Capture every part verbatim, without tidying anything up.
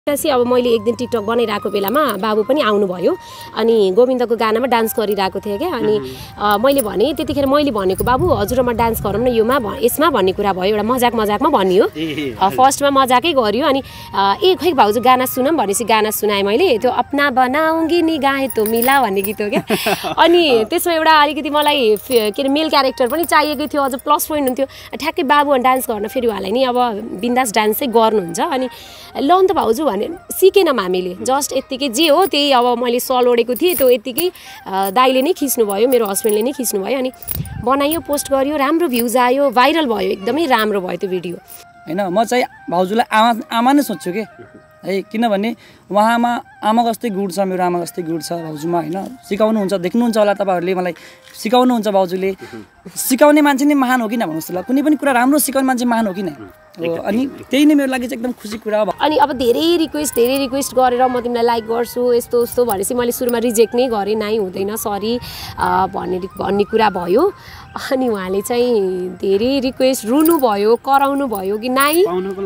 अब मैले एक दिन टिकटक बनाइरहेको बेलामा बाबु पनि आउनुभयो अनि गोविन्दको गानामा डान्स गरिरहेको थिएँ क्या अनि मैले भने त्यतिखेर मैले भनेको बाबु हजुरमा डान्स गरौँ न योमा यसमा भन्ने कुरा भयो एउटा मजाक मजाकमा भनियो फर्स्टमा मजाकै गरियो अनि ए खै भाउजू गाना सुनौँ भनेपछि गाना सुनाएँ मैले त्यो अपना बनाउँगी नि गाए तो मिला भन्ने गीत हो क्या अनि त्यसमा एउटा अलिकति मलाई के अरे मेल क्यारेक्टर पनि चाहिएको थियो अझ प्लस पोइन्ट हुन्थ्यो ठ्याक्कै बाबु डान्स गर्न फेरि उहाँलाई नि अब बिन्दास डान्स चाहिँ गर्नुहुन्छ अनि ल नि त भाउजू भने सिकेनौँ हामीले जस्ट यत्तिकै जे हो त्यही अब मैले सल ओढेको थिएँ त्यो यत्तिकै दाइले नै खिच्नुभयो मेरो हस्बेन्डले नै खिच्नुभयो अनि बनायो पोस्ट गर्यो राम्रो भ्युज आयो भाइरल भयो एकदमै राम्रो भयो त्यो भिडियो हैन म चाहिँ भाउजूलाई आमा आमा नै सोध्छु के है किनभने उहाँमा आमा जस्तै गुड छ मेरो आमा जस्तै गुड छ भाउजूमा हैन सिकाउनुहुन्छ देख्नुहुन्छ होला तपाईहरुले मलाई सिकाउनुहुन्छ भाउजूले सिकाउने मान्छे नै महान हो किन भन्नुस् ल कुनै पनि कुरा राम्रो सिकाउने मान्छे महान हो किन अनि त्यही नै मेरो लागि चाहिँ एकदम खुसी कुरा हो अनि अब धेरै रिक्वेस्ट धेरै रिक्वेस्ट गरेर म तिमीलाई लाइक गर्छु यस्तो यस्तो भनेपछि मैले सुरुमा रिजेक्ट नै गरेँ नाइ हुँदैन सरी भन्ने भन्ने कुरा भयो अनि उहाँले चाहिँ धेरै रिक्वेस्ट रुनु भयो कराउनु भयो कि नाइ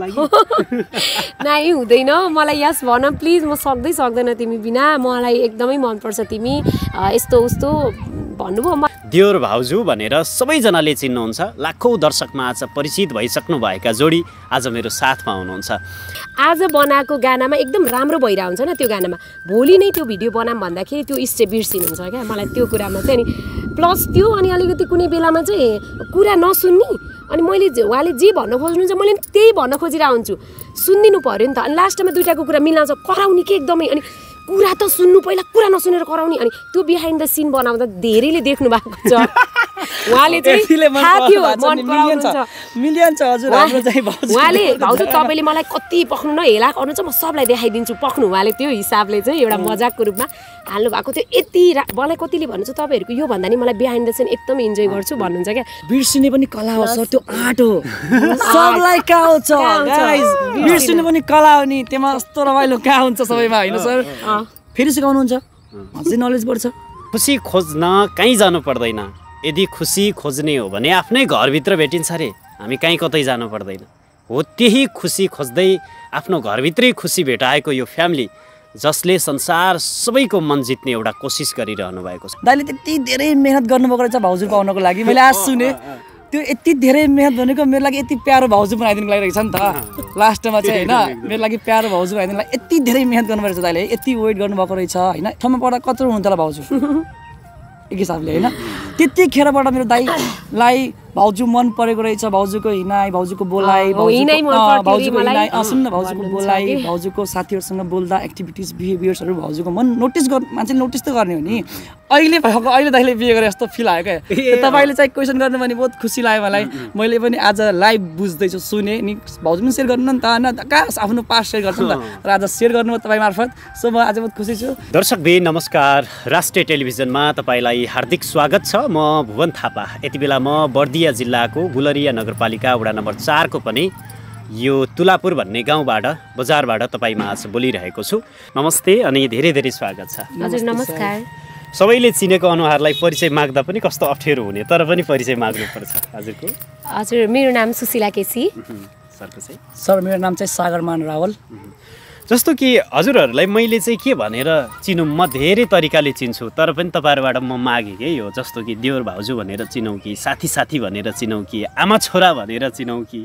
नाइ हुँदैन मलाई यस भन प्लिज म सक्दै सक्दैन तिमी बिना मलाई एकदमै मनपर्छ तिमी यस्तो उस्तो भन्नुभयो दियोर भाउजू भनेर सबैजनाले चिन्नुहुन्छ लाखौं दर्शकमा आज परिचित भइसक्नु भएका जोडी आज मेरो साथमा हुनुहुन्छ आज बनाएको गानामा एकदम राम्रो भइरहेको हुन्छ न त्यो गानामा भोलि नै त्यो भिडियो बनाम भन्दाखेरि त्यो स्टेप बिर्सिनुहुन्छ क्या मलाई त्यो कुरामा चाहिँ अनि प्लस त्यो अनि अलिकति कुनै बेलामा चाहिँ कुरा नसुन्ने अनि मैले उहाँले जे भन्न खोज्नुहुन्छ मैले त्यही भन्न खोजिरहेको हुन्छु सुनिदिनु पर्यो नि त अनि लास्टमा दुईटाको कुरा मिलाउँछ कराउने के एकदमै अनि कुरा त सुन्नु पहिला कुरा नसुनेर कराउने अनि त्यो बिहाइन्ड द सिन बनाउँदा धेरैले देख्नु भएको छ उहाँले चाहिँ थाहा थियो मन पराउनुहुन्छ मिलियन छ हजुर हाम्रो चाहिँ भाउजू उहाँले भाउजू तपाईले मलाई कति पख्नु न हेला गर्नुहुन्छ म सबलाई देखाइदिन्छु पख्नु उहाँले त्यो हिसाबले चाहिँ एउटा मजाकको रूपमा हाल्नु भएको थियो यति मलाई कतिले भन्नुहुन्छ तपाईहरुको यो भन्दा नि मलाई बिहाइन्ड द सिन एकदम इन्जोय गर्छु भन्नुहुन्छ क्या बिर्सिने पनि कला हो सर त्यो आर्ट हो सबलाई का हुन्छ गाइस बिर्सिने पनि कला हो नि त्यसमा यस्तो रमाइलो का हुन्छ सबैमा हैन सर फेरि सिकाउनुहुन्छ अझै नलेज बढ्छ खुसी खोज्न कहीँ जानु पर्दैन यदि खुसी खोज्ने हो भने आफ्नै घरभित्र भेटिन्छ रे हामी कहीँ कतै जानु पर्दैन हो त्यही खुसी खोज्दै आफ्नो घरभित्रै खुसी भेटाएको यो फ्यामिली जसले संसार सबैको मन जित्ने एउटा कोसिस गरिरहनु भएको छ दाइले त्यति धेरै मेहनत गर्नुभएको रहेछ भाउजू पाउनको लागि मैले आज सुने त्यो यति धेरै मेहनत भनेको मेरो लागि यति प्यारो भाउजू बनाइदिनु लागिरहेको छ नि त लास्टमा चाहिँ हैन मेरो लागि प्यारो भाउजू बनाइदिनु लागि यति धेरै मेहनत गर्नुभएको रहेछ दाइले यति वेट गर्नुभएको रहेछ हैन ठाउँमा पर्दा कत्रो हुनुहुन्छ होला भाउजू एक हिसाबले हैन त्यतिखेरबाट मेरो दाइलाई भाउजू मन परेको रहेछ भाउजूको हिनाइ भाउजूको बोलाइ भाउजूको हिनाइ सुन्न भाउजूको बोलाइ भाउजूको साथीहरुसँग बोल्दा एक्टिभिटिज बिहेभियर्सहरु भाउजूको मन नोटिस गर् मान्छेले नोटिस त गर्ने हो नि अहिले भएको अहिले दाइले बिहे गरे जस्तो फिल आयो क्या तपाईले चाहिँ क्वेशन गर्नु भने बहुत खुसी लाग्यो मलाई मैले पनि आज लाइभ बुझ्दै छु सुने नि भाउजू पनि शेयर गर्नु न त हैन कास आफ्नो पास शेयर गर्छु नि त र आज शेयर गर्नु तपाई मार्फत सो म आज बहुत खुसी छु दर्शक बे नमस्कार राष्ट्रिय टेलिभिजनमा तपाईलाई हार्दिक स्वागत छ म भुवन थापा यति बेला म बर्दिया जिल्लाको गुलरिया नगरपालिका वडा नम्बर चार को पनि यो तुलापुर भन्ने गाउँबाट बजारबाट तपाईमा आज बोलिरहेको छु नमस्ते अनि धेरै धेरै स्वागत छ हजुर नमस्कार सबैले चिनेको अनुहारलाई परिचय माग्दा पनि कस्तो अप्ठ्यारो हुने तर पनि परिचय माग्नु पर्छ हजुरको हजुर मेरो नाम सुशीला केसी सरको चाहिँ सर मेरो नाम चाहिँ सागरमान रावल जस्तो कि हजुरहरूलाई मैले चाहिँ के भनेर चिनौँ म धेरै तरिकाले चिन्छु तर पनि तपाईहरुबाट म मागेँ के हो जस्तो कि दियोर भाउजू भनेर चिनौँ कि साथी साथी भनेर चिनौँ कि आमा छोरा भनेर चिनौँ कि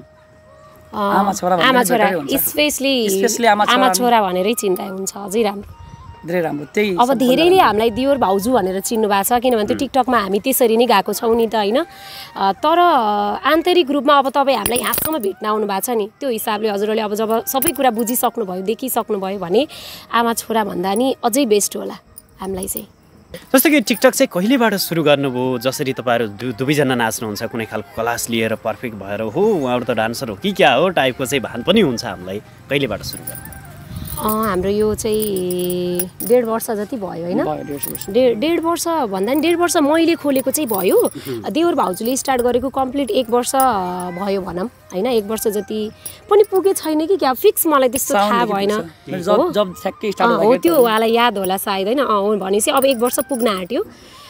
आमा छोरा आमा छोरा स्पेशली स्पेशली आमा छोरा भनेरै चिन्ता हुन्छ अझै राम्रो धेरै राम्रो त्यही अब धेरैले हामीलाई दियोर भाउजू भनेर चिन्नु भएको छ किनभने त्यो टिकटकमा हामी त्यसरी नै गएको छौँ नि त हैन तर आन्तरिक रूपमा अब तपाईँ हामीलाई यहाँसम्म भेट्न आउनु भएको छ नि त्यो हिसाबले हजुरहरूले अब जब सबै कुरा बुझिसक्नु भयो देखिसक्नु भयो भने आमा छोरा भन्दा नि अझै बेस्ट होला हामीलाई चाहिँ जस्तो कि टिकटक चाहिँ कहिलेबाट सुरु गर्नुभयो जसरी तपाईँहरू दुवैजना नाच्नुहुन्छ कुनै खालको क्लास लिएर पर्फेक्ट भएर हो उहाँहरू त डान्सर हो कि क्या हो टाइपको चाहिँ भान पनि हुन्छ हामीलाई कहिलेबाट सुरु गर्नु हाम्रो यो चाहिँ डेढ वर्ष जति भयो होइन डेढ डेढ वर्ष भन्दा नि डेढ वर्ष मैले खोलेको चाहिँ भयो देवर भाउजूले स्टार्ट गरेको कम्प्लिट एक वर्ष भयो भनौँ होइन एक वर्ष जति पनि पुगे छैन कि क्या फिक्स मलाई त्यस्तो थाहा भएन हो त्यो उहाँलाई याद होला सायद होइन भनेपछि अब एक वर्ष पुग्न आँट्यो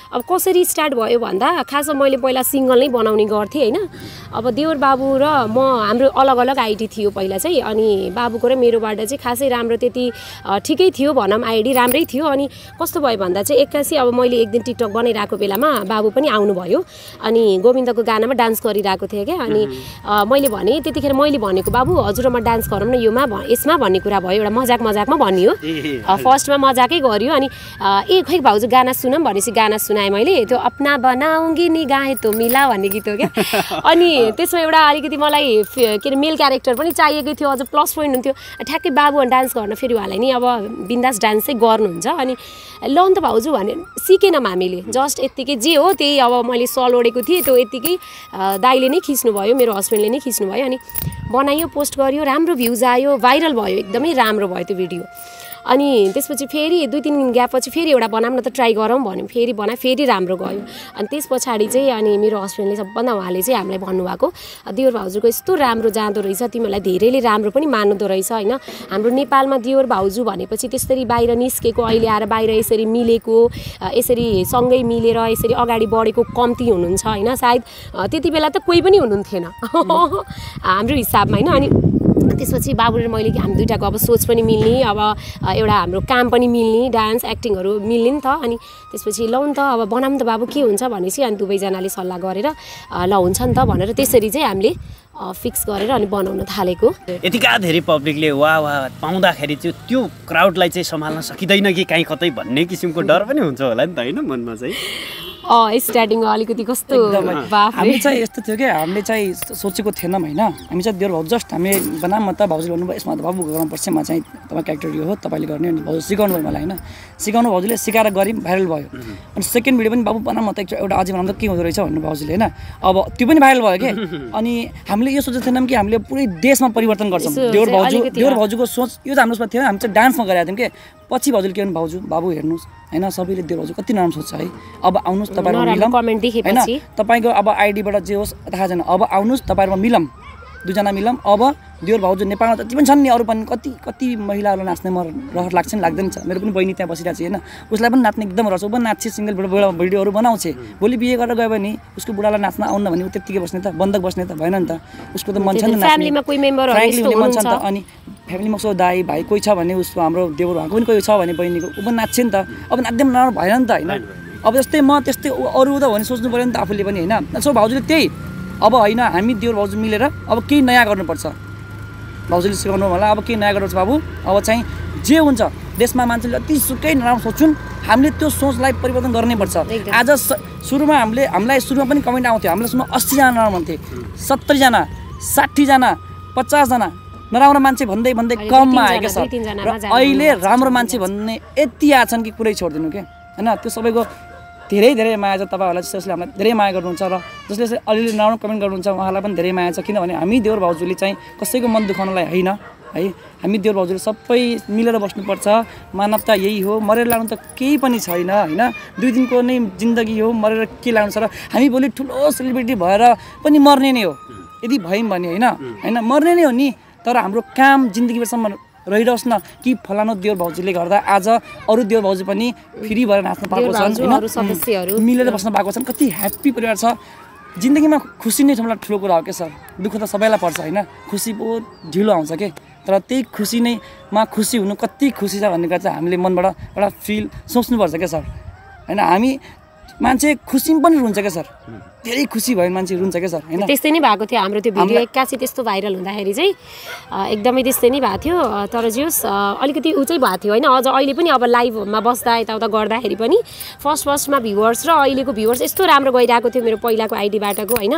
अब कसरी स्टार्ट भयो भन्दा खासमा मैले पहिला सिङ्गल नै बनाउने गर्थेँ होइन। अब देवर बाबु र म हाम्रो अलग अलग आइडी थियो पहिला चाहिँ, अनि बाबुको र मेरोबाट चाहिँ खासै राम्रो त्यति ठिकै थियो भनौँ, आइडी राम्रै थियो। अनि कस्तो भयो भन्दा चाहिँ एक्कासी अब मैले एक दिन टिकटक बनाइरहेको बेलामा बाबु पनि आउनुभयो, अनि गोविन्दको गानामा डान्स गरिरहेको थिएँ क्या। अनि मैले भने त्यतिखेर मैले भनेको बाबु हजुर म डान्स गरौँ न योमा यसमा भन्ने कुरा भयो, एउटा मजाक मजाकमा भनियो। फर्स्टमा मजाकै गरियो, अनि ए खै भाउजू गाना सुनौँ भनेपछि गाना सुनाएँ मैले, त्यो अपना बनाउँगी नि गाए तो मिला भन्ने गीत हो क्या। अनि त्यसमा एउटा अलिकति मलाई के अरे मेल क्यारेक्टर पनि चाहिएकै थियो, अझ प्लस पोइन्ट हुन्थ्यो। ठ्याक्कै बाबु डान्स गर्न फेरि उहाँलाई नि अब बिन्दास डान्स चाहिँ गर्नुहुन्छ। अनि ल नि त भाउजू भने सिकेनौँ हामीले, जस्ट यत्तिकै जे हो त्यही। अब मैले सल ओढेको थिएँ त्यो यत्तिकै दाइले नै खिच्नुभयो, मेरो हस्बेन्डले नै खिच्नुभयो। अनि बनायो, पोस्ट गरियो, राम्रो भ्युज आयो, भाइरल भयो, एकदमै राम्रो भयो त्यो भिडियो। अनि त्यसपछि फेरि दुई तिन दिन ग्यापपछि फेरि एउटा बनाऊँ न त ट्राई गरौँ भन्यो, फेरि बनाएँ, फेरि राम्रो गयो। अनि त्यस पछाडि चाहिँ अनि मेरो हस्बेन्डले सबभन्दा उहाँले चाहिँ हामीलाई भन्नुभएको देवर भाउजूको यस्तो राम्रो जाँदो रहेछ, तिमीहरूलाई धेरैले राम्रो पनि मान्दो रहेछ होइन। हाम्रो नेपालमा देवर भाउजू भनेपछि त्यसरी बाहिर निस्केको, अहिले आएर बाहिर यसरी मिलेको, यसरी सँगै मिलेर यसरी अगाडि बढेको कम्ती हुनुहुन्छ होइन। सायद त्यति बेला त कोही पनि हुनुहुन्थेन हाम्रो हिसाबमा होइन। अनि त्यसपछि बाबु र मैले हामी दुइटाको अब सोच पनि मिल्ने, अब एउटा हाम्रो काम पनि मिल्ने, डान्स एक्टिङहरू मिल्ने नि त। अनि त्यसपछि ल नि त अब बनाऊँ त बाबु के हुन्छ भनेपछि अनि दुवैजनाले सल्लाह गरेर ल हुन्छ नि त भनेर त्यसरी चाहिँ हामीले फिक्स गरेर अनि बनाउन थालेको। यतिका धेरै पब्लिकले वाह वाह पाउँदाखेरि चाहिँ त्यो क्राउडलाई चाहिँ सम्हाल्न सकिँदैन कि कहीँ कतै भन्ने किसिमको डर पनि हुन्छ होला नि त होइन मनमा चाहिँ। अँ स्टार्टिङमा अलिकति कस्तो हामी चाहिँ यस्तो थियो कि हामीले चाहिँ सोचेको थिएनौँ होइन। हामी चाहिँ देवर भाउजू जस्ट हामी बनाऊँ म त भाउजूले भन्नुभयो यसमा त बाबु गर्नुपर्छ, म चाहिँ तपाईँ क्यारेक्टर यो हो तपाईँले गर्ने अनि भाउजू सिकाउनु भयो मलाई होइन। सिकाउनु भाउजूले सिकाएर गऱ्यौँ, भाइरल भयो। अनि सेकेन्ड भिडियो पनि बाबु बनाऊँ म त एउटा अझै बनाउँदा के हुँदो रहेछ भन्नु भाउजूले होइन। अब त्यो पनि भाइरल भयो कि। अनि हामीले यो सोचेको थिएनौँ कि हामीले पुरै देशमा परिवर्तन गर्छौँ। देवर भाउजू देवर भाउजूको सोच यो चाहिँ हाम्रो सोच थिएन। हामी चाहिँ डान्समा गरेका थियौँ कि पछि भाउजूले के भन्नु भाउजू बाबु हेर्नुहोस् होइन सबैले देवर भाउजू कति नराम्रो सोच्छ है, अब आउनुहोस् तपाईँहरू मिलौँ होइन, तपाईँको अब आइडीबाट जे होस् थाहा छैन, अब आउनुहोस् तपाईँहरूमा मिलौँ, दुईजना मिलौँ। अब देवर भाउजू नेपालमा जति पनि छन् नि अरू पनि कति कति महिलाहरू नाच्ने म रहर लाग्छ नि लाग्दैन छ। मेरो पनि बहिनी त्यहाँ बसिरहेको छ होइन, उसलाई पनि नाच्ने एकदम रहर छ, ऊ पनि नाच्छ, सिङ्गल भिडियो भिडियोहरू बनाउँछ। भोलि बिहे गरेर गयो भने उसको बुढालाई नाच्न आउन भने ऊ त्यत्तिकै बस्ने त, बन्दक बस्ने त भएन नि त, उसको त मन छ नि फ्यामिलीमा कोही मेम्बरहरू मन छ नि त। अनि फ्यामिलीमा उसको दाई भाइ कोही छ भने उसको हाम्रो देवर भएको पनि कोही छ भने बहिनीको ऊ पनि नाच्छ नि त। अब नाच्दै नराम्रो भएन नि त होइन। अब जस्तै म त्यस्तै अरू त भने सोच्नु पऱ्यो नि त आफूले पनि होइन। सो भाउजूले त्यही अब होइन हामी देवर भाउजू मिलेर अब केही नयाँ गर्नुपर्छ, भाउजूले सिकाउनु होला अब केही नयाँ गर्नुपर्छ बाबु। अब चाहिँ जे हुन्छ देशमा मान्छेले अति सुकै नराम्रो सोच्छन्, हामीले त्यो सोचलाई परिवर्तन गर्नैपर्छ। आज सुरुमा हामीले हामीलाई सुरुमा पनि कमेन्ट आउँथ्यो, हामीलाई सुरुमा अस्सीजना नराम्रो भन्थे, सत्तरीजना साठीजना पचासजना नराम्रो मान्छे भन्दै भन्दै कममा आएको छ। र अहिले राम्रो मान्छे भन्ने यति आछन् कि कुरै छोडिदिनु के होइन। त्यो सबैको धेरै धेरै माया छ तपाईँहरूलाई, जसले हामीलाई धेरै माया गर्नुहुन्छ र जसले अलिअलि नराम्रो कमेन्ट गर्नुहुन्छ उहाँलाई पनि धेरै माया छ। किनभने हामी देवर भाउजूले चाहिँ कसैको मन दुखाउनलाई होइन है, हामी देवर भाउजूले सबै मिलेर बस्नुपर्छ। मानवता यही हो, मरेर लाग्नु त केही पनि छैन होइन। दुई दिनको नै जिन्दगी हो, मरेर के लाग्नु छ र हामी भोलि ठुलो सेलिब्रिटी भएर पनि मर्ने नै हो यदि भयौँ भने होइन होइन मर्ने नै हो नि। तर हाम्रो काम जिन्दगीभरसम्म रहिरहोस् न कि फलानु देवर भाउजूले गर्दा आज अरू देवर भाउजू पनि फ्री भएर नाच्न पाएको छन् होइन, मिलेर बस्न पाएको छन्, कति ह्याप्पी परिवार छ। जिन्दगीमा खुसी नै ठुलो ठुलो कुरा हो क्या सर। दुःख त सबैलाई पर्छ होइन, खुसी बहुत ढिलो आउँछ के, तर त्यही खुसी नै मा खुसी हुनु कति खुसी छ भन्ने कुरा चाहिँ हामीले मनबाट एउटा फिल सोच्नुपर्छ क्या सर होइन। हामी मान्छे खुसी पनि रुन्छ क्या सर, धेरै खुसी भयो मान्छे रुन्छ क्या सर होइन। त्यस्तै नै भएको थियो हाम्रो त्यो भिडियो एक्कासी त्यस्तो भाइरल हुँदाखेरि चाहिँ एकदमै त्यस्तै नै भएको थियो। तर जे होस् अलिकति ऊ चाहिँ भएको थियो होइन। अझ अहिले पनि अब लाइभमा बस्दा यताउता गर्दाखेरि पनि फर्स्ट फर्स्टमा भ्युवर्स र अहिलेको भ्युवर्स यस्तो राम्रो गइरहेको थियो मेरो पहिलाको आइडीबाटको होइन।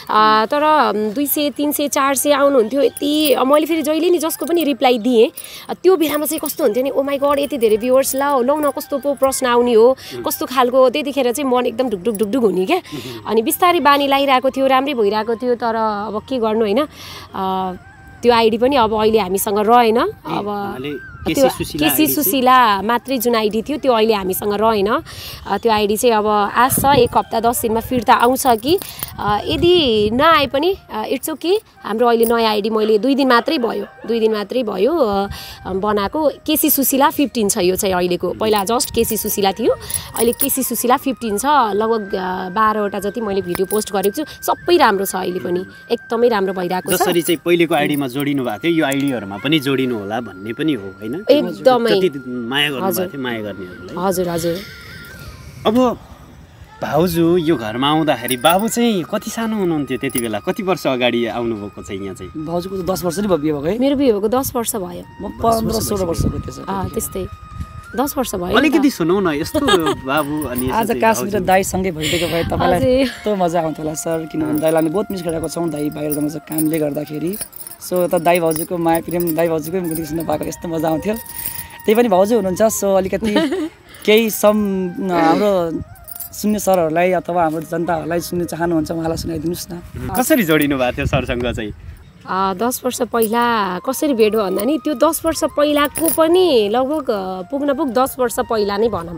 तर दुई सय तिन सय चार सय आउनुहुन्थ्यो यति, मैले फेरि जहिले नि जसको पनि रिप्लाई दिएँ त्यो बेलामा चाहिँ कस्तो हुन्थ्यो नि, ओ माई गड यति धेरै भ्युवर्स ल लौ न कस्तो पो प्रश्न आउने हो कस्तो खालको, त्यतिखेर चाहिँ मन एकदम ढुकढुक ढुकढुक हुने क्या। अनि बिस्तारै बानी लगाइरहेको थियो, राम्रै भइरहेको थियो। तर अब के गर्नु होइन, त्यो आइडी पनि अब अहिले हामीसँग रहेन। अब त्यो केसी सुशीला मात्रै जुन आइडी थियो त्यो अहिले हामीसँग रहेन। त्यो आइडी चाहिँ अब आज छ एक हप्ता दस दिनमा फिर्ता आउँछ कि यदि नआए पनि इट्स ओके। हाम्रो अहिले नयाँ आइडी मैले दुई दिन मात्रै भयो दुई दिन मात्रै भयो बनाएको केसी सुशीला फिफ्टिन छ यो चाहिँ अहिलेको। पहिला जस्ट केसी सुशीला थियो, अहिले केसी सुशीला फिफ्टिन छ। लगभग बाह्रवटा जति मैले भिडियो पोस्ट गरेको छु, सबै राम्रो छ अहिले पनि, एकदमै राम्रो भइरहेको छ। जसरी चाहिँ पहिलेको आइडीमा जोडिनु भएको थियो यो आइडीहरुमा पनि जोडिनु होला भन्ने पनि हो हैन? एकदमै माया गर्नु भएको थियो माया गर्नेहरुलाई। हजुर हजुर। अब भाउजू यो घरमा आउँदाखेरि बाबु चाहिँ कति सानो हुनुहुन्थ्यो त्यति बेला? कति वर्ष अगाडि आउनुभएको चाहिँ यहाँ चाहिँ? भाउजूको त दस वर्ष नै भयो भएको है। मेरो बिहे भएको दस वर्ष भयो। म पन्ध्र सोह्र वर्षको थिएँ। अँ त्यस्तै दस वर्ष भयो। अलिकति सुनौ न यस्तो बाबु अनि आज काश्मीर दाईसँगै भइदिएको भए तपाईँलाई यस्तो मजा आउँथ्यो होला सर, किनभने दाईलाई हामी बहुत मिस गरेको छौँ। दाई बाहिर जानु छ कामले गर्दाखेरि, सो त दाई भाउजूको माया प्रेम दाई भाउजूकै मुखदेखि सुन्न पाएको यस्तो मजा आउँथ्यो। त्यही पनि भाउजू हुनुहुन्छ, सो अलिकति केही सम हाम्रो सुन्ने सरहरूलाई अथवा हाम्रो जनताहरूलाई सुन्ने चाहनुहुन्छ उहाँलाई सुनाइदिनुहोस् न। कसरी जोडिनु भएको थियो सरसँग चाहिँ? दस वर्ष पहिला कसरी भेट भयो भन्दा नि त्यो दस वर्ष पहिलाको पनि लगभग पुग्न पुग दस वर्ष पहिला नै भनौँ।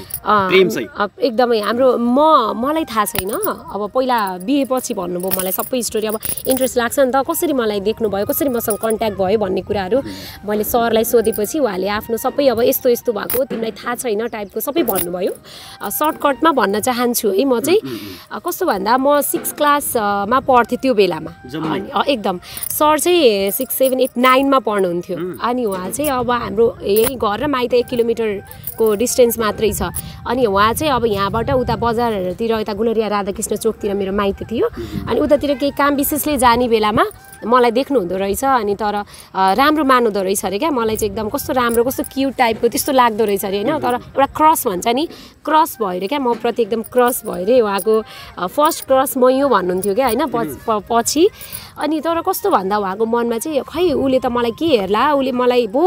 एकदमै हाम्रो म मलाई थाहा छैन, अब पहिला बिहेपछि भन्नुभयो मलाई सबै स्टोरी। अब इन्ट्रेस्ट लाग्छ नि त कसरी मलाई देख्नुभयो, कसरी मसँग कन्ट्याक्ट भयो भन्ने कुराहरू मैले सरलाई सोधेपछि उहाँले आफ्नो सबै अब यस्तो यस्तो भएको तिमीलाई थाहा छैन टाइपको सबै भन्नुभयो। सर्टकटमा भन्न चाहन्छु है म चाहिँ कस्तो भन्दा म सिक्स क्लासमा पढ्थेँ त्यो बेलामा। एकदम सर चाहिँ सिक्स सेभेन एट नाइनमा पढ्नुहुन्थ्यो अनि उहाँ चाहिँ अब हाम्रो यही घर र माइत एक किलोमिटरको डिस्टेन्स मात्रै छ। अनि उहाँ चाहिँ अब यहाँबाट उता बजारतिर यता गुलरिया राधाकृष्ण चोकतिर मेरो माइत थियो अनि उतातिर केही काम विशेषले जाने बेलामा मलाई देख्नु हुँदो रहेछ। अनि तर राम्रो मान्नुहुँदो रहेछ अरे क्या, मलाई चाहिँ एकदम कस्तो राम्रो कस्तो क्युट टाइपको त्यस्तो लाग्दो रहेछ अरे होइन। तर एउटा क्रस भन्छ नि, क्रस भएर क्या म प्रति एकदम क्रस भएर उहाँको फर्स्ट क्रस म यो भन्नुहुन्थ्यो क्या होइन पछि। अनि तर कस्तो भन्दा उहाँको मनमा चाहिँ खै उसले त मलाई के हेर्ला, उसले मलाई भो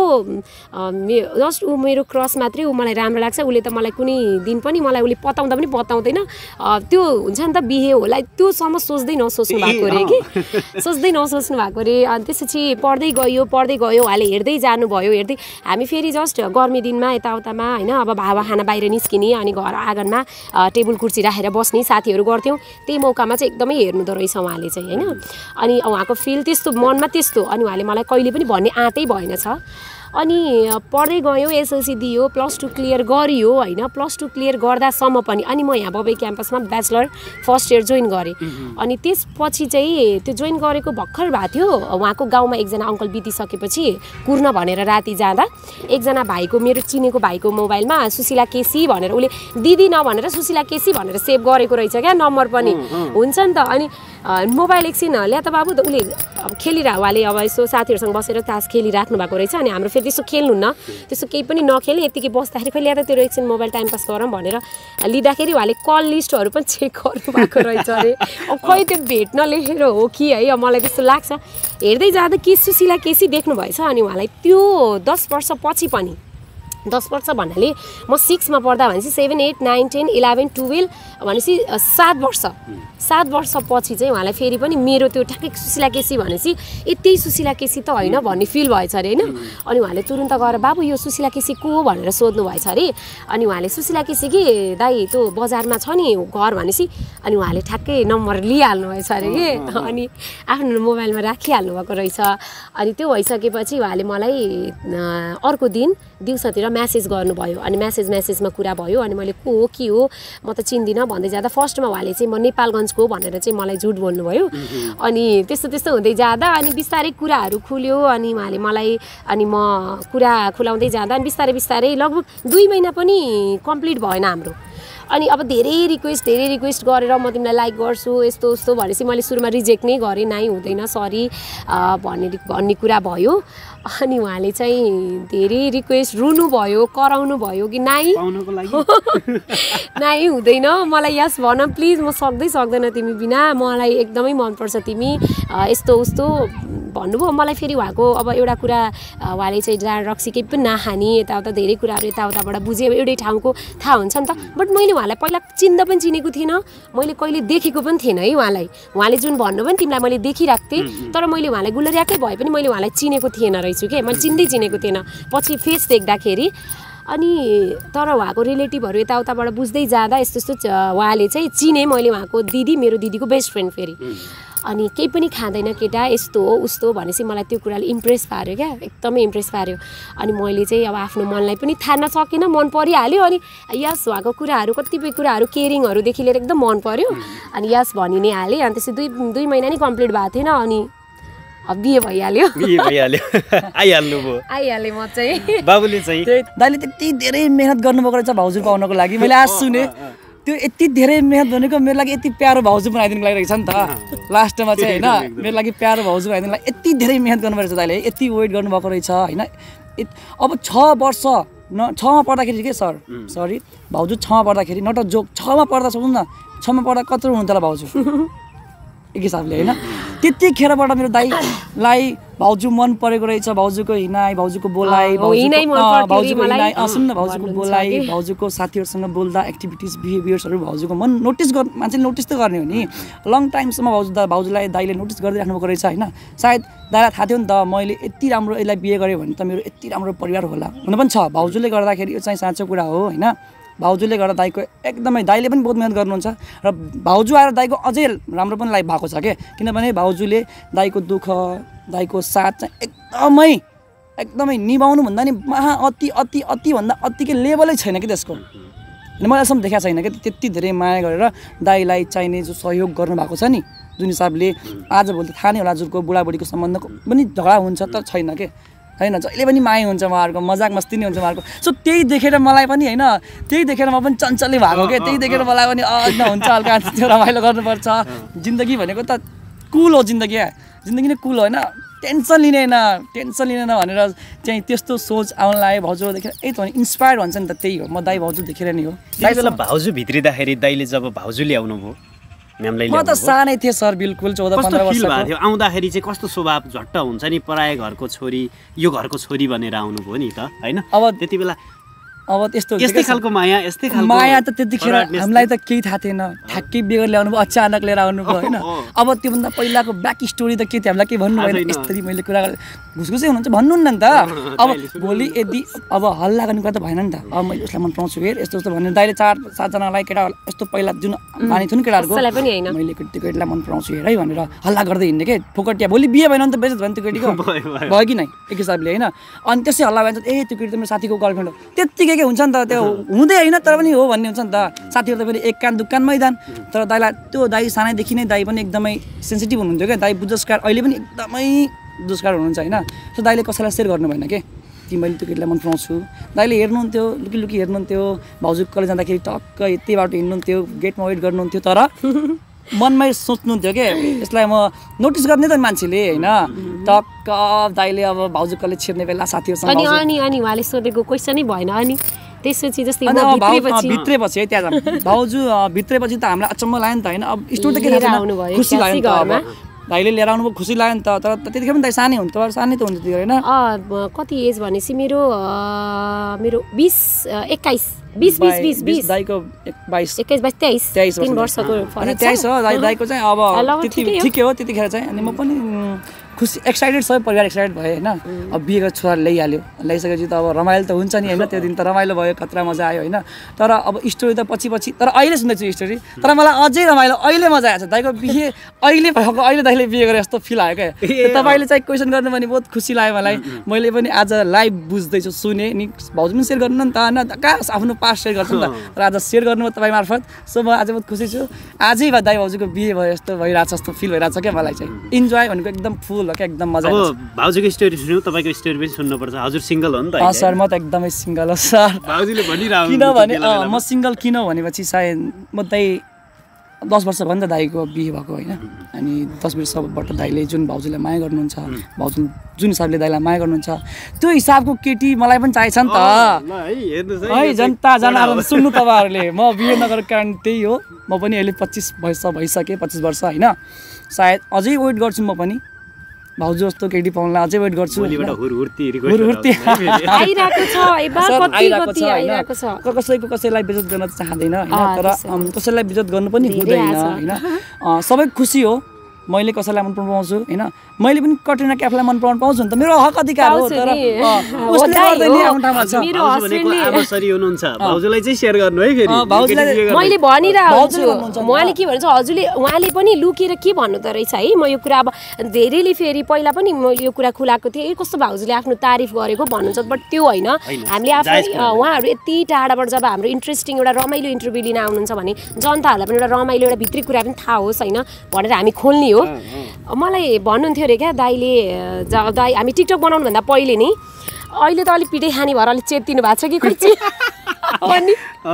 जस्ट ऊ मेरो क्रस मात्रै, ऊ मलाई राम्रो लाग्छ, उसले त मलाई कुनै दिन पनि मलाई उसले पताउँदा पनि पताउँदैन, त्यो हुन्छ नि त बिहे होला त्योसम्म सोच्दै नसोच्नु भएको अरे कि सोच्दै नसोच्नु भएको अरे। अनि त्यसपछि पढ्दै गयो पढ्दै गयो उहाँले हेर्दै जानुभयो हेर्दै हामी फेरि जस्ट गर्मी दिनमा यताउतामा होइन अब भावा खाना बाहिर निस्किने अनि घर आँगनमा टेबल कुर्सी राखेर बस्ने साथीहरू गर्थ्यौँ। त्यही मौकामा चाहिँ एकदमै हेर्नुहुँदो रहेछ उहाँले चाहिँ होइन। अनि उहाँको फिल त्यस्तो मनमा त्यस्तो अनि उहाँले मलाई कहिले पनि भन्ने आँटै भएन छ। अनि पढ्दै गयो एसएलसी दियो प्लस टू क्लियर गरियो होइन। प्लस टू क्लियर गर्दासम्म पनि अनि म यहाँ बबे क्याम्पसमा ब्याचलर फर्स्ट इयर जोइन गरेँ। अनि त्यसपछि चाहिँ त्यो जोइन गरेको भर्खर भएको थियो उहाँको गाउँमा एकजना अङ्कल बितिसकेपछि कुर्न भनेर राति जाँदा एकजना भाइको मेरो चिनेको भाइको मोबाइलमा सुशीला केसी भनेर उसले दिदी नभनेर सुशीला केसी भनेर सेभ गरेको रहेछ क्या नम्बर पनि हुन्छ नि त। अनि मोबाइल एकछिन ल्या त बाबु त उसले अब खेलिरह उहाँले अब यसो साथीहरूसँग बसेर तास खेलिराख्नु भएको रहेछ। अनि हाम्रो फेरि त्यसो खेल्नुहुन्न त्यस्तो केही पनि नखेल्ने यतिकै बस्दाखेरि खोइ ल्या त तेरो एकछिन मोबाइल टाइम पास गरौँ भनेर लिँदाखेरि उहाँले कल लिस्टहरू पनि चेक गर्नु भएको रहेछ अरे। अब खोइ त्यो भेट्न लेखेर हो कि है अब मलाई त्यस्तो लाग्छ। हेर्दै जाँदा के सुशीला केसी देख्नु भएछ अनि उहाँलाई त्यो दस वर्षपछि पनि दस वर्ष भन्नाले म सिक्समा पढ्दा भनेपछि seven eight nine ten eleven twelve भनेपछि सात वर्ष सात वर्षपछि चाहिँ उहाँलाई फेरि पनि मेरो त्यो ठ्याक्कै सुशीला केसी भनेपछि यति सुशीला केसी त होइन भन्ने फिल भएछ अरे होइन। अनि उहाँले तुरुन्त गएर बाबु यो सुशीला केसी को हो भनेर सोध्नु भएछ अरे। अनि उहाँले सुशीला केसी कि दाइ त्यो बजारमा छ नि घर भनेपछि अनि उहाँले ठ्याक्कै नम्बर लिइहाल्नु भएछ अरे कि अनि आफ्नो मोबाइलमा राखिहाल्नु भएको रहेछ। अनि त्यो भइसकेपछि उहाँले मलाई अर्को दिन दिउँसोतिर म्यासेज गर्नुभयो अनि म्यासेज म्यासेजमा कुरा भयो। अनि मैले को हो के हो म त चिन्दिनँ भन्दै जाँदा फर्स्टमा उहाँले चाहिँ म नेपालगञ्जको भनेर चाहिँ मलाई झुट बोल्नुभयो। अनि त्यस्तो त्यस्तो हुँदै जाँदा अनि बिस्तारै कुराहरू खुल्यो अनि उहाँले मलाई अनि म कुरा खुलाउँदै जाँदा अनि बिस्तारै बिस्तारै लगभग दुई महिना पनि कम्प्लिट भएन हाम्रो। अनि अब धेरै रिक्वेस्ट धेरै रिक्वेस्ट गरेर म तिमीलाई लाइक गर्छु यस्तो उस्तो भनेपछि मैले सुरुमा रिजेक्ट नै गरेँ, नाइ हुँदैन सरी भन्ने भन्ने कुरा भयो। अनि उहाँले चाहिँ धेरै रिक्वेस्ट रुनु भयो कराउनु भयो कि नाइ नाइ हुँदैन मलाई यस भन प्लिज म सक्दै सक्दैन तिमी बिना मलाई एकदमै मनपर्छ तिमी यस्तो उस्तो भन्नुभयो मलाई फेरि उहाँको अब एउटा कुरा उहाँले चाहिँ जाँड रक्सी केही पनि नखाने यताउता धेरै कुराहरू यताउताबाट बुझेँ एउटै ठाउँको थाहा हुन्छ नि त बट मैले उहाँलाई पहिला चिन्दा पनि चिनेको थिएन मैले कहिले देखेको पनि थिएन है उहाँलाई उहाँले जुन भन्नुभयो नि तिमीलाई मैले देखिरहेको थिएँ तर मैले उहाँलाई गुलरियाकै भए पनि मैले उहाँलाई चिनेको थिएन रहेछु के मैले चिन्दै चिनेको थिएन पछि फेस देख्दाखेरि अनि तर उहाँको रिलेटिभहरू यताउताबाट बुझ्दै जाँदा यस्तो यस्तो उहाँले चाहिँ चिने मैले उहाँको दिदी मेरो दिदीको बेस्ट फ्रेन्ड फेरि अनि केही पनि खाँदैन केटा यस्तो हो उस्तो भनेपछि मलाई त्यो कुराले इम्प्रेस पार्यो क्या एकदमै इम्प्रेस पार्यो अनि मैले चाहिँ अब आफ्नो मनलाई पनि थाहा सकेन मन परिहाल्यो अनि यस उहाँको कुराहरू कतिपय कुराहरू केयरिङहरूदेखि लिएर एकदम मन पर्यो अनि यस भनि नै हालेँ अनि त्यसै दुई दुई महिना नै कम्प्लिट भएको थिएन अनि अब बिहे भइहाल्यो बिहे भइहाल्यो आइहाल्नु भयो आइहालेँ म चाहिँ बाबुले चाहिँ दाइले त्यति धेरै मेहनत गर्नुभएको रहेछ भाउजू पाउनको लागि मैले आज सुने त्यो यति धेरै मेहनत भनेको मेरो लागि यति प्यारो भाउजू बनाइदिनुको लागि रहेछ नि त लास्टमा चाहिँ होइन मेरो लागि प्यारो भाउजू बनाइदिनु लागि यति धेरै मेहनत गर्नुभएको रहेछ दाइले यति वेट गर्नुभएको रहेछ होइन अब छ वर्ष न छमा पढ्दाखेरि के सर सरी भाउजू छमा पढ्दाखेरि नट जोक छमा पढ्दा सोच्नु न छमा पढ्दा कत्रो हुन्थ्यो होला भाउजू एक हिसाबले होइन त्यतिखेरबाट मेरो दाइलाई भाउजू मन परेको रहेछ भाउजूको हिनाइ भाउजूको बोलाइ भाउजूको हिनाइ सुन्न भाउजूको बोलाइ भाउजूको साथीहरूसँग बोल्दा एक्टिभिटिज बिहेभियर्सहरू भाउजूको मन नोटिस गर् मान्छेले नोटिस त गर्ने हो नि लङ टाइमसम्म भाउजू दा भाउजूलाई दाइले नोटिस गर्दै राख्नुभएको रहेछ होइन सायद दाइलाई थाहा थियो नि त मैले यति राम्रो यसलाई बिहे गरेँ भने त मेरो यति राम्रो परिवार होला हुन पनि छ भाउजूले गर्दाखेरि यो चाहिँ साँचो कुरा हो होइन भाउजूले गर्दा दाइको एकदमै दाइले पनि बहुत मेहनत गर्नुहुन्छ र भाउजू आएर दाइको अझै राम्रो पनि लाइफ भएको छ क्या किनभने भाउजूले दाइको दुःख दाइको साथ चाहिँ एकदमै एकदमै निभाउनु भन्दा नि महा अति अति अति भन्दा अतिकै लेभलै छैन कि त्यसको मैले अहिलेसम्म देखाएको छैन कि त्यति धेरै माया गरेर दाइलाई चाहिने जो सहयोग गर्नुभएको छ नि जुन हिसाबले आजभोलि थाहा नै होला हजुरको बुढाबुढीको सम्बन्ध पनि झगडा हुन्छ त छैन के होइन जहिले पनि माया हुन्छ उहाँहरूको मजाक मस्ती नै हुन्छ उहाँहरूको सो त्यही देखेर मलाई पनि होइन त्यही देखेर म पनि चञ्चलै भएको क्या त्यही देखेर मलाई पनि अझ हुन्छ हल्का त्यो रमाइलो गर्नुपर्छ जिन्दगी भनेको त कुल हो जिन्दगी जिन्दगी नै कुल होइन टेन्सन लिँदैन टेन्सन लिँदैन भनेर चाहिँ त्यस्तो सोच आउन लाग्यो भाउजू देखेर ए त भने इन्सपायर भन्छ नि त त्यही हो म दाइ भाउजू देखेर नै हो दाइ बेला भाउजू भित्रिँदाखेरि दाइले जब भाउजूले आउनुभयो म त सानै थिएँ सर बिल्कुल चौध पन्ध्र वर्षको थियो आउँदाखेरि चाहिँ कस्तो स्वभाव झट्ट हुन्छ नि पराय घरको छोरी यो घरको छोरी भनेर आउनुभयो नि त होइन अब त्यति बेला अब त्यस्तो यस्तै खालको माया यस्तै खालको माया त त्यतिखेर हामीलाई त केही थाहा थिएन ठ्याक्कै बिहे ल्याउनु भयो अचानक लिएर आउनुभयो होइन अब त्योभन्दा पहिलाको ब्याक स्टोरी त के थियो हामीलाई केही भन्नु भएन यस्तरी मैले कुरा घुसघुसै हुनुहुन्छ भन्नुहुन्न नि त अब भोलि यदि अब हल्ला गर्ने कुरा त भएन नि त अब मैले उसलाई मन पराउँछु हेर यस्तो यस्तो भनेर दाइले चार सातजनालाई केटा यस्तो पहिला जुन माने थियो नि केटाहरूको मैले त्यो केटीलाई मन पराउँछु हेर है भनेर हल्ला गर्दै हिँड्ने के फोकटिया भोलि बिहे भएन नि त बेजत भयो नि त्यो केटीको भयो कि नै एक हिसाबले होइन अनि त्यसै हल्ला भएन ए त्यो केटी त मेरो साथीको गर्लफ्रेन्ड हो त्यत्तिकै के हुन्छ नि त त्यो हुँदै होइन तर पनि हो भन्ने हुन्छ नि त साथीहरू त फेरि एक कान दुकान मैदान तर दाइलाई त्यो दाइ सानैदेखि नै दाइ पनि एकदमै सेन्सिटिभ हुनुहुन्थ्यो क्या दाइ बुझस्कार अहिले पनि एकदमै बुझस्कार हुनुहुन्छ होइन सो दाइले कसैलाई सेयर गर्नु भएन के कि मैले त्यो केटीलाई मन पराउँछु दाइले हेर्नुहुन्थ्यो लुकी लुकी हेर्नुहुन्थ्यो भाउजू कलेज जाँदाखेरि टक्क यति बाटो हिँड्नुहुन्थ्यो गेटमा वेट गर्नुहुन्थ्यो तर मनमै सोच्नुहुन्थ्यो के यसलाई म नोटिस गर्ने त मान्छेले होइन टक्क दाइले अब भाउजू कलेज छिर्ने बेला साथीहरूसँग अनि अनि अनि उहाँले सोधेको क्वेसनै भएन अनि त्यसपछि जस्तै भित्रेपछि है त्यहाँ भाउजू भित्रेपछि त हामीलाई अचम्म लाग्यो नि त होइन अब स्टोर त के थाहा छैन खुसी लाग्यो नि त अब दाइले लिएर आउनुभयो खुसी लाग्यो नि त तर त्यतिखेर पनि दाइ सानै हुन्थ्यो सानै त हुन्थ्यो होइन कति एज भनेपछि मेरो मेरो बिस एक्काइस बिस बिस बिस बिस दाइको बाइस एक्काइस बाइस तेइस तेइस तिन वर्षको फरक तेइस हो दाइ दाइको चाहिँ अब ठिकै हो त्यतिखेर चाहिँ अनि म पनि खुसी एक्साइटेड सबै परिवार एक्साइटेड भयो होइन अब बिहेको छोरा ल्याइहाल्यो ल्याइसकेपछि त अब रमाइलो त हुन्छ नि होइन त्यो दिन त रमाइलो भयो कत्रा मजा आयो होइन तर अब स्टोरी त पछि पछि तर अहिले सुन्दैछु स्टोरी तर मलाई अझै रमाइलो अहिले मजा आएको छ दाइको बिहे अहिले भएको अहिले दाइले बिहे गरे जस्तो फिल आयो क्या तपाईँले चाहिँ क्वेसन गर्नु भने बहुत खुसी लाग्यो मलाई मैले पनि आज लाइभ बुझ्दैछु सुने नि भाउजू पनि सेयर गर्नु नि त होइन कहाँ आफ्नो पास्ट सेयर गर्छु नि त र आज सेयर गर्नुभयो तपाईँ मार्फत सो म आज बहुत खुसी छु आजै भए दाइ भाउजूको बिहे भयो जस्तो भइरहेको छ जस्तो फिल भइरहेको छ क्या मलाई चाहिँ इन्जोय भनेको एकदम फुल एकदम मजा आउँछ अब भाउजूको स्टोरी सुन्नु तपाईको स्टोरी पनि सुन्नुपर्छ हजुर सिंगल हो नि त अ सर म त एकदमै सिंगल हो सर भाउजूले भनिराउ किनभने म सिंगल किन भनेपछि सायद म दाइ दस वर्ष भयो नि त दाइको बिहे भएको होइन अनि दस वर्षबाट दाइले जुन भाउजूलाई माया गर्नुहुन्छ भाउजू जुन हिसाबले दाइलाई माया गर्नुहुन्छ त्यो हिसाबको केटी मलाई पनि चाहिन्छ नि त है जनता जनावर सुन्नु तपाईँहरूले म बिहे नगरेको कारण त्यही हो म पनि अहिले पच्चिस वर्ष भइसकेँ पच्चिस वर्ष होइन सायद अझै वेट गर्छु म पनि भाउजू जस्तो केटी पाउनलाई अझै वेट गर्छु भोलिबाट हुरहुर्ती हुरहुर्ती आइरहेको छ ए बा कति कति आइरहेको छ कसैको कसैलाई बेइज्जत गर्न चाहदैन हैन तर कसैलाई बेइज्जत गर्नु पनि हुँदैन हैन सबै खुसी हो मैले कसैलाई मन पराउन पाउँछु हैन मैले पनि कट्रिना क्याफलाई मन पराउन पाउँछु नि त मेरो हक अधिकार हो तर उसले गर्दैन आफ्नो ठाउँमा छ मेरो हस्बेन्डले आमासरी हुनुहुन्छ भाउजूलाई चाहिँ शेयर गर्नु है फेरि भाउजूलाई मैले भनिरहेको हुन्छु उहाँले के भन्छ हजुरले उहाँले पनि लुकेर के भन्नु त रहेछ है म यो कुरा अब धेरैले फेरि पहिला पनि मैले यो कुरा खुलाएको थिएँ ए कस्तो भाउजूले आफ्नो तारिफ गरेको भन्नुहुन्छ बट त्यो होइन हामीले आफ्नो उहाँहरू यति टाढाबाट जब हाम्रो इन्ट्रेस्टिङ एउटा रमाइलो इन्टरभ्यू लिन आउनुहुन्छ भने जनताहरूलाई पनि एउटा रमाइलो एउटा भित्री कुरा पनि थाहा होस् होइन भनेर हामी खोल्ने हो मलाई भन्नुहुन्थ्यो अरे क्या दाइले दाइ हामी टिकटक बनाउनुभन्दा पहिले नि अहिले त अलिक पिटै खाने भएर अलिक चेप्तिनु भएको छ कि खुसी अनि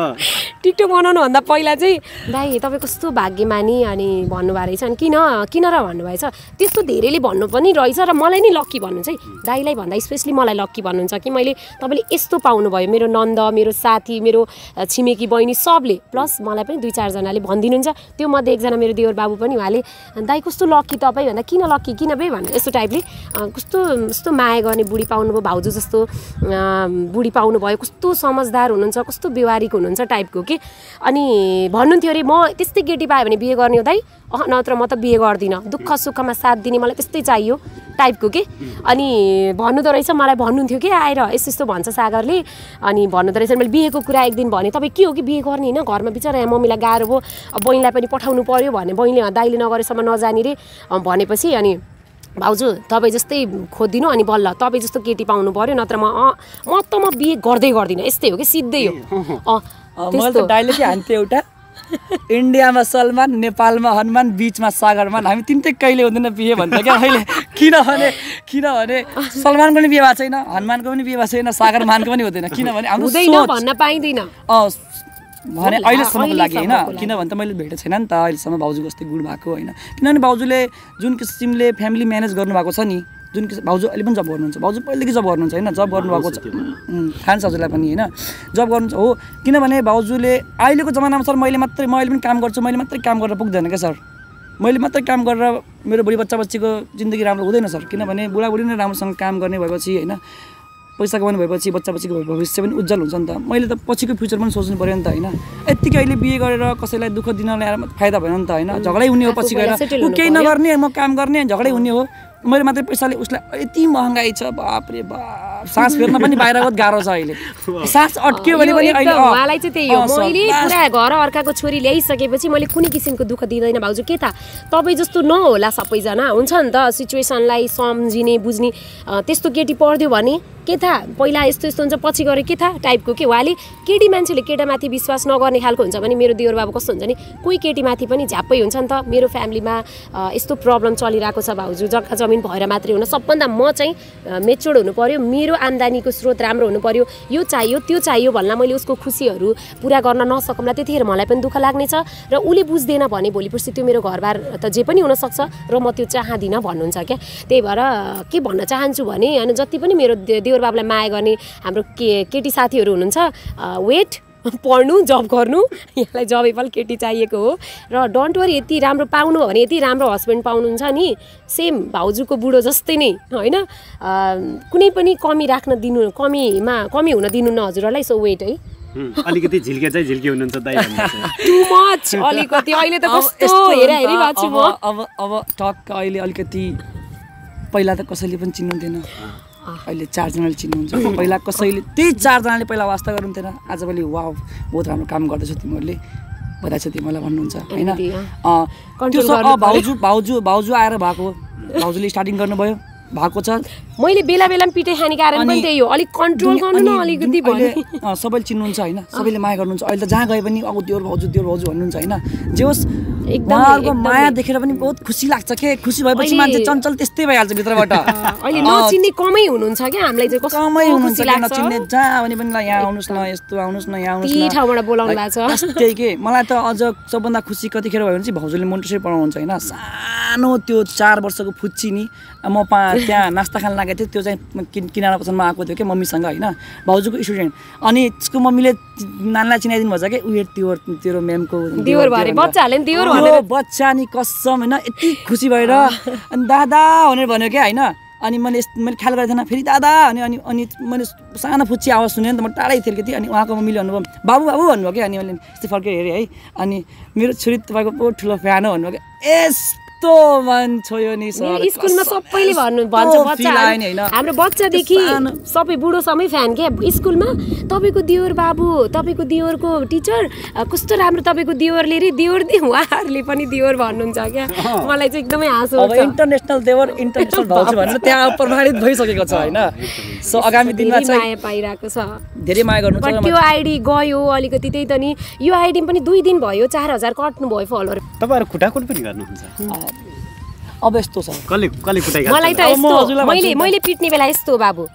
टिकटक बनाउनुभन्दा पहिला चाहिँ दाइ तपाईँ कस्तो भाग्यमानी अनि भन्नुभएको रहेछ अनि किन किन र भन्नुभएछ त्यस्तो धेरैले भन्नु पनि रहेछ र मलाई नै लक्की भन्नुहुन्छ है दाइलाई भन्दा स्पेसली मलाई लक्की भन्नुहुन्छ कि मैले तपाईँले यस्तो पाउनुभयो मेरो नन्द मेरो साथी मेरो छिमेकी बहिनी सबले प्लस मलाई पनि दुई चारजनाले भनिदिनुहुन्छ त्यो मध्ये एकजना मेरो देवर बाबु पनि उहाँले दाइ कस्तो लक्की तपाईँ भन्दा किन लक्की किन बे भन्नु यस्तो टाइपले कस्तो कस्तो माया गर्ने बुढी पाउनुभयो भाउजू जस्तो बुढी पाउनुभयो कस्तो समझदार हुनुहुन्छ कस्तो व्यवहारिक हुनुहुन्छ टाइपको के अनि भन्नुहुन्थ्यो अरे म त्यस्तै केटी पायो भने बिहे गर्ने हो दाइ अह नत्र म त बिहे गर्दिनँ दुःख सुखमा साथ दिने मलाई त्यस्तै चाहियो टाइपको के अनि भन्नुहुँदो रहेछ मलाई भन्नुहुन्थ्यो कि आएर यस्तो यस्तो भन्छ सागरले अनि भन्नुहुँदो रहेछ मैले बिहेको कुरा एक दिन भने तपाईँ के हो कि बिहे गर्ने होइन घरमा बिचरा यहाँ मम्मीलाई गाह्रो भयो बहिनीलाई पनि पठाउनु पर्यो भने बहिनीले दाइले नगरेसम्म नजाने रे भनेपछि अनि भाउजू तपाईँ जस्तै खोजिदिनु अनि बल्ल तपाईँ जस्तो केटी पाउनु पर्यो नत्र म म त म बिहे गर्दै गर्दिनँ यस्तै हो कि सिधै हो मैले त डाइलेक्ट हान्थेँ एउटा इन्डियामा सलमान नेपालमा हनुमान बिचमा सागरमान हामी तिनटै कहिले हुँदैन बिहे भन्छ क्या अहिले किनभने किनभने सलमानको पनि बिहे भएको छैन हनुमानको पनि बिहे भएको छैन सागरमानको पनि हुँदैन किनभने हाम्रो भन्न पाइँदैन भने अहिलेसम्मको लागि होइन किनभने त मैले भेटेको छैन नि त अहिलेसम्म भाउजू जस्तै गुड भएको होइन किनभने भाउजूले जुन किसिमले फ्यामिली म्यानेज गर्नुभएको छ नि जुन किसिम भाउजू अहिले पनि जब गर्नुहुन्छ भाउजू पहिलेदेखि जब गर्नुहुन्छ होइन जब गर्नुभएको छ थाहा छ हजुरलाई पनि होइन जब गर्नुहुन्छ हो किनभने भाउजूले अहिलेको जमानामा सर मैले मात्रै म अहिले पनि काम गर्छु मैले मात्रै काम गरेर पुग्दैन क्या सर मैले मात्रै काम गरेर मेरो बुढी बच्चा बच्चीको जिन्दगी राम्रो हुँदैन सर किनभने बुढाबुढी नै राम्रोसँग काम गर्ने भएपछि होइन पैसा कमाउनु भएपछि बच्चा बच्चीको भविष्य पनि उज्जवल हुन्छ नि त मैले त पछिको फ्युचर पनि सोच्नु पऱ्यो नि त होइन यत्तिकै अहिले बिहे गरेर कसैलाई दुःख दिन ल्याएर फाइदा भएन नि त होइन झगडै हुने हो पछि गएर ऊ केही नगर्ने म काम गर्ने झगडै हुने हो मैले मात्रै पैसाले उसलाई यति महँगाई छ बापरे बाप सास फेर्न पनि बाहिर बहुत गाह्रो छ अहिले सास अट्क्यो भने पनि अहिले मलाई चाहिँ त्यही हो मैले पुरा घर अर्काको छोरी ल्याइसकेपछि मैले कुनै किसिमको दुःख दिँदैन भाउजू के थाहा तपाईँ जस्तो नहोला सबैजना हुन्छ नि त सिचुएसनलाई सम्झिने बुझ्ने त्यस्तो केटी पढ्यो भने के थाहा पहिला यस्तो यस्तो हुन्छ पछि गएर के थाहा टाइपको के उहाँले केटी मान्छेले केटामाथि विश्वास नगर्ने खालको हुन्छ भने मेरो देवर बाबु कस्तो हुन्छ नि कोही केटीमाथि पनि झ्याप्पै हुन्छ नि त मेरो फ्यामिलीमा यस्तो प्रब्लम चलिरहेको छ भाउजू जग्गा जमिन भएर मात्रै हुन सबभन्दा म चाहिँ मेच्योर्ड हुनु पर्यो मेरो आम्दानीको स्रोत राम्रो हुनु पर्यो यो चाहियो त्यो चाहियो भन्दा मैले उसको खुसीहरू पुरा गर्न नसकौँला त्यतिखेर मलाई पनि दुःख लाग्नेछ र उसले बुझ्दैन भने भोलि पर्सि त्यो मेरो घरबार त जे पनि हुनसक्छ र म त्यो चाहदिनँ भन्नुहुन्छ क्या त्यही भएर के भन्न चाहन्छु भने अनि जति पनि मेरो देवर बाबुलाई माया गर्ने हाम्रो के केटी साथीहरू हुनुहुन्छ वेट पढ्नु जब गर्नु यहाँलाई जबैपाल केटी चाहिएको हो र डोन्ट वरी यति राम्रो पाउनु हो भने यति राम्रो हस्बेन्ड पाउनुहुन्छ नि सेम भाउजूको बुढो जस्तै नै होइन कुनै पनि कमी राख्न दिनु कमीमा कमी हुन दिनु न हजुरहरूलाई सो वेट है अलिकति झिल्के चाहिँ झिल्के हुनुहुन्छ दाइ टु मच अलिकति अहिले त कस्तो हेरा हेरी भएको छु म अब अब टक्क अहिले अलिकति पहिला त कसैले पनि चिन्नुहुन्थेन अहिले चारजनाले चिन्नुहुन्छ पहिला कसैले त्यही चारजनाले पहिला वास्ता गर्नुहुन्थेन आजभोलि वाउ बहुत राम्रो काम गर्दैछ तिमीहरूले बधाई छ तिमीलाई भन्नुहुन्छ होइन त्यो भाउजू भाउजू भाउजू आएर भएको भाउजूले स्टार्टिङ गर्नुभयो भएको छ मैले बेला बेला पिटाइ खाने कारण पनि त्यही हो अलिक कन्ट्रोल गर्नु न अलिकति भने सबैले चिन्नुहुन्छ होइन सबैले माया गर्नुहुन्छ अहिले त जहाँ गए पनि अब देवर भाउजू देवर भाउजू भन्नुहुन्छ होइन जे होस् उहाँहरूको माया देखेर पनि बहुत खुसी लाग्छ के खुसी भएपछि मान्छे चञ्चल त्यस्तै भइहाल्छ भित्रबाट अहिले नचिन्ने कमै हुनुहुन्छ क्या हामीलाई चाहिँ कस्तो कमै हुनुहुन्छ नचिन्ने जहाँ भने पनि यहाँ आउनुहोस् न यस्तो आउनुहोस् न यहाँ आउनुहोस् न ठाउँबाट बोलाउनु भएको छ त्यही के मलाई त अझ सबभन्दा खुसी कतिखेर भयो भने चाहिँ भाउजूले मोन्टेसरी पढाउनुहुन्छ होइन सानो त्यो चार वर्षको फुच्ची नि म पा त्यहाँ नास्ता खान लागेको थियो त्यो चाहिँ किनारा पसलमा आएको थियो कि मम्मीसँग होइन भाउजूको स्टुडेन्ट अनि त्यसको मम्मीले नानीलाई चिनाइदिनु भएछ कि उयो त्यो तेरो म्यामको देवर भरे बच्चाहरूले पनि देवर यो बच्चा नि कसम होइन यति खुसी भएर अनि दादा भनेर भन्यो क्या होइन अनि मैले मैले ख्याल गरेको थिएन फेरि दादा अनि अनि अनि मैले सानो फुच्ची आवाज सुनेँ नि त म टाढै थिएँ कि अनि उहाँको मम्मीले भन्नुभयो बाबु बाबु भन्नुभयो कि अनि मैले यस्तै फर्केर हेरेँ है अनि मेरो छोरी तपाईँको बहुत ठुलो फ्यान हो भन्नुभयो कि यस्तो मन छोयो नि सर स्कुलमा सबैले भन्नु भन्छ बच्चा हाम्रो बच्चादेखि सबै बुढोसम्मै फ्यान क्या स्कुलमा तपाईँको दियोर बाबु तपाईँको दियोरको टिचर कस्तो राम्रो तपाईँको दियोरले रे दियोर उहाँहरूले पनि दियोर भन्नुहुन्छ क्या मलाई चाहिँ एकदमै हाँसो अब इन्टरनेसनल देवर इन्टरनेसनल भाउजू भनेर त्यहाँ प्रमाणित भइसकेको छ होइन सो आगामी दिनमा चाहिँ माया पाइरहेको छ धेरै माया गर्नु छ त्यो आइडी गयो अलिकति त्यही त नि यो आइडी पनि दुई दिन भयो चार हजार कट्नु भयो फलोवर तपाईँहरू खुटाकुट पनि गर्नुहुन्छ अब यस्तो छ कसले कसले कुटाइ मलाई त यस्तो मैले मैले पिट्ने बेला यस्तो बाबु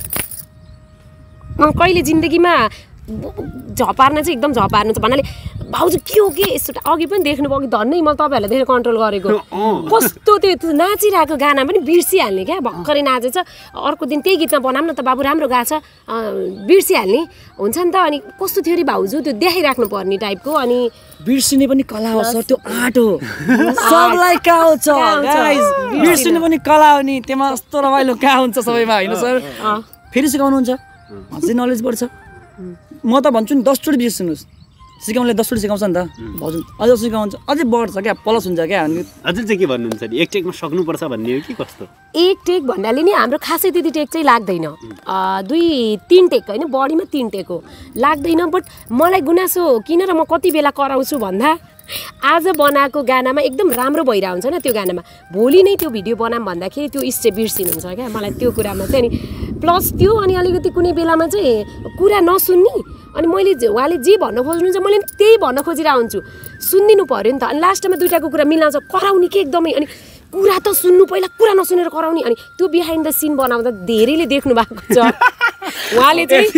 कहिले जिन्दगीमा झपार्न चाहिँ एकदम झपार्नु छ भन्नाले भाउजू के हो के यस्तो अघि पनि देख्नुभयो कि धन्नै मैले तपाईँहरूलाई धेरै कन्ट्रोल गरेको कस्तो त्यो नाचिरहेको गाना पनि बिर्सिहाल्ने क्या भर्खरै नाचेछ अर्को दिन त्यही गीतमा बनाऊँ न त बाबु राम्रो गाछ बिर्सिहाल्ने हुन्छ नि त अनि कस्तो थियो अरे भाउजू त्यो देखाइराख्नु पर्ने टाइपको अनि बिर्सिने पनि कला हो सर त्यो आर्ट हो सबलाई कहाँ हुन्छ गाइस बिर्सिने पनि कला हो नि त्यसमा यस्तो रमाइलो कहाँ हुन्छ सबैमा होइन सर फेरि सिकाउनुहुन्छ अझै नलेज बढ्छ म त भन्छु नि दसचोटि बिर्सिनुहोस् सिकाउनले दसचोटि सिकाउँछ नि त भाउजू अझ सिकाउँछ अझै बढ्छ क्या प्लस हुन्छ क्या अनि अझै चाहिँ के भन्नुहुन्छ नि एक टेकमा सक्नुपर्छ भन्ने हो कि कस्तो एक टेक भन्नाले नि हाम्रो खासै त्यति टेक चाहिँ लाग्दैन दुई तिन टेक होइन बढीमा तिन टेक हो लाग्दैन बट मलाई गुनासो किन र म कति बेला कराउँछु भन्दा आज बनाएको गानामा एकदम राम्रो भइरहेको हुन्छ नि त्यो गानामा भोलि नै त्यो भिडियो बनाऊँ भन्दाखेरि त्यो स्टेप बिर्सिनुहुन्छ क्या मलाई त्यो कुरामा चाहिँ अनि प्लस त्यो अनि अलिकति कुनै बेलामा चाहिँ कुरा नसुन्ने अनि मैले उहाँले जे भन्न खोज्नुहुन्छ मैले त्यही भन्न खोजिरहेको हुन्छु सुनिदिनु पऱ्यो नि त अनि लास्टमा दुइटाको कुरा मिलाउँछ कराउने के एकदमै अनि कुरा त सुन्नु पहिला कुरा नसुनेर कराउने अनि त्यो बिहाइन्ड द सिन बनाउँदा धेरैले देख्नु भएको छ उहाँले चाहिँ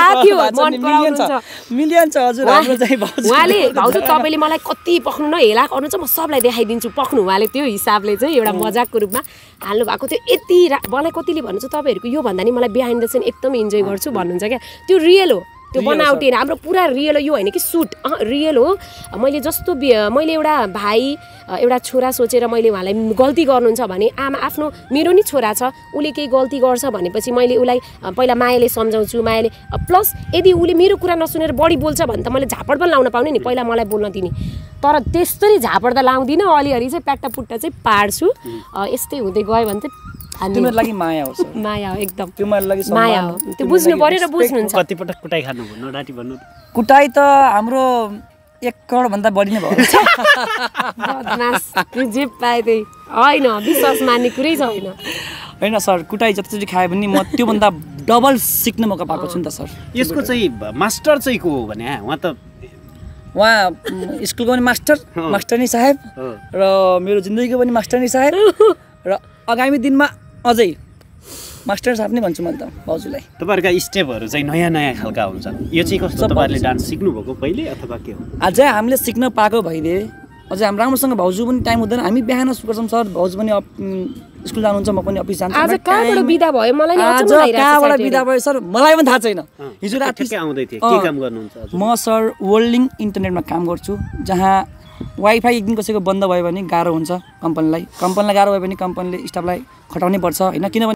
उहाँले भाउजू तपाईँले मलाई कति पक्नु न हेला गर्नु छ म सबलाई देखाइदिन्छु पक्नु उहाँले त्यो हिसाबले चाहिँ एउटा मजाकको रूपमा हाल्नु भएको थियो यति मलाई कतिले भन्नुहुन्छ तपाईँहरूको यो भन्दा नि मलाई बिहाइन्ड द सिन एकदम इन्जोय गर्छु भन्नुहुन्छ क्या त्यो रियल हो त्यो बनावटी हाम्रो पुरा रियल हो यो होइन कि सुट अँ रियल हो मैले जस्तो मैले एउटा भाइ एउटा छोरा सोचेर मैले उहाँलाई गल्ती गर्नुहुन्छ भने आमा आफ्नो मेरो नि छोरा छ उसले केही गल्ती गर्छ भनेपछि मैले उसलाई पहिला मायाले सम्झाउँछु मायाले प्लस यदि उसले मेरो कुरा नसुनेर बढी बोल्छ भने त मैले झापड पनि लाउन पाउने नि पहिला मलाई बोल्न दिने तर त्यसरी झापड त लाउँदिनँ अलिअलि चाहिँ प्याट्टा पुट्टा चाहिँ पाड्छु यस्तै हुँदै गयो भने चाहिँ तिम्रो लागि माया हो सर माया हो एकदम त्यो मेरो लागि माया हो त्यो बुझ्नु पर्यो र बुझ्नुहुन्छ कति पटक कुटाइ खानु भन्नु डाटी भन्नु कुटाइ त हाम्रो एक करोड भन्दा बढी नै भयो बदमास त्यो जे पाए त्यही होइन विश्वास मान्ने कुरै छैन होइन सर कुटाइ जतिचोटि खायो भने म त्योभन्दा डबल सिक्न मौका पाएको छु नि त सर यसको चाहिँ मास्टर चाहिँ को हो भने उहाँ त उहाँ स्कुलको पनि मास्टर मास्टरनी साहेब र मेरो जिन्दगीको पनि मास्टरनी साहेब र आगामी दिनमा अझै मास्टर साहब नै भन्छु मैले त भाउजूलाई तपाईँहरूका स्टेपहरू चाहिँ नयाँ नयाँ खालका हुन्छ यो चाहिँ कस्तो तपाईँहरूले डान्स सिक्नुभएको पहिले अथवा के हो अझै हामीले सिक्न पाएको भइदिए अझै हाम्रो राम्रोसँग भाउजू पनि टाइम हुँदैन हामी बिहान गर्छौँ सर भाउजू पनि स्कुल जानुहुन्छ म पनि अफिस जान्छु आज कहाँबाट बिदा भयो मलाई आज कहाँबाट बिदा भयो सर मलाई पनि थाहा छैन हिजो राति आउँदै थिए के काम गर्नुहुन्छ म सर वर्ल्डिङ इन्टरनेटमा काम गर्छु जहाँ वाइफाई एक दिन कसैको बन्द भयो भने गाह्रो हुन्छ कम्पनीलाई कम्पनीलाई गाह्रो भयो भने कम्पनीले स्टाफलाई खटाउनै पर्छ होइन किनभने